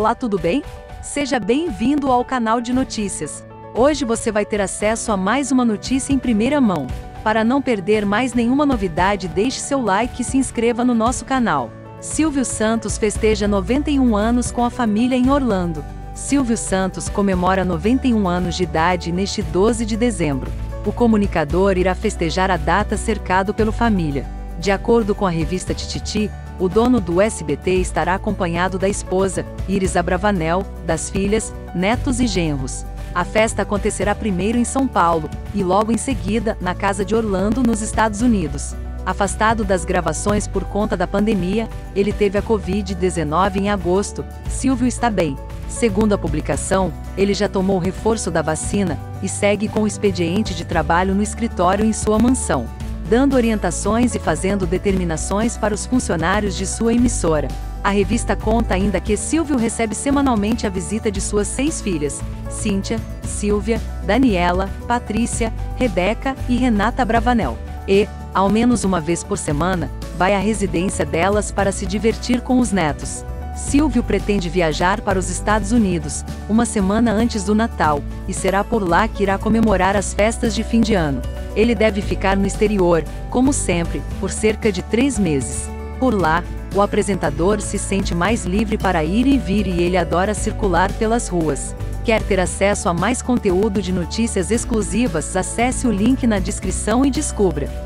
Olá, tudo bem? Seja bem-vindo ao canal de notícias. Hoje você vai ter acesso a mais uma notícia em primeira mão. Para não perder mais nenhuma novidade, deixe seu like e se inscreva no nosso canal. Silvio Santos festeja 91 anos com a família em Orlando. Silvio Santos comemora 91 anos de idade neste 12 de dezembro. O comunicador irá festejar a data cercado pela família. De acordo com a revista Tititi, o dono do SBT estará acompanhado da esposa, Iris Abravanel, das filhas, netos e genros. A festa acontecerá primeiro em São Paulo, e logo em seguida, na casa de Orlando, nos Estados Unidos. Afastado das gravações por conta da pandemia, ele teve a Covid-19 em agosto. Silvio está bem. Segundo a publicação, ele já tomou o reforço da vacina e segue com o expediente de trabalho no escritório em sua mansão, dando orientações e fazendo determinações para os funcionários de sua emissora. A revista conta ainda que Silvio recebe semanalmente a visita de suas 6 filhas, Cíntia, Silvia, Daniela, Patrícia, Rebeca e Renata Abravanel. E, ao menos uma vez por semana, vai à residência delas para se divertir com os netos. Silvio pretende viajar para os Estados Unidos, uma semana antes do Natal, e será por lá que irá comemorar as festas de fim de ano. Ele deve ficar no exterior, como sempre, por cerca de 3 meses. Por lá, o apresentador se sente mais livre para ir e vir e ele adora circular pelas ruas. Quer ter acesso a mais conteúdo de notícias exclusivas? Acesse o link na descrição e descubra.